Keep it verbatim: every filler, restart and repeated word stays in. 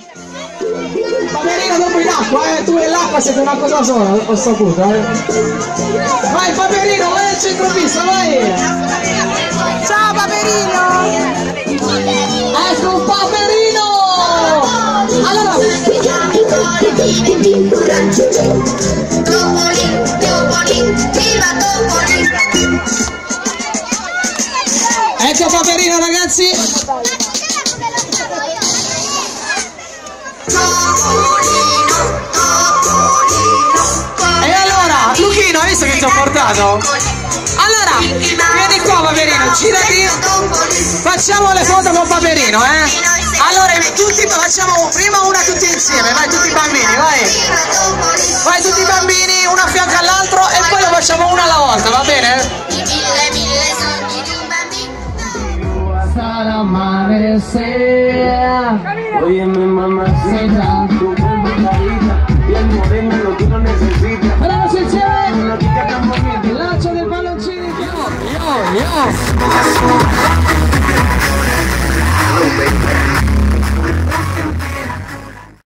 Paperino dopo in acqua, eh, tu e l'acqua siete una cosa sola, ho saputo, eh. Vai Paperino, vai al centropista, vai! Ciao Paperino! Ecco Paperino! Allora! Ecco Paperino ragazzi! E allora, Luchino, hai visto che ti ho portato? Allora, vieni qua Paperino, girati, facciamo le foto con Paperino, eh? Allora, tutti facciamo prima una tutti insieme, vai tutti i bambini, vai! Vai tutti i bambini, uno a fianco all'altro e poi lo facciamo una alla volta, va bene? Al amanecer, oye mi mamacita,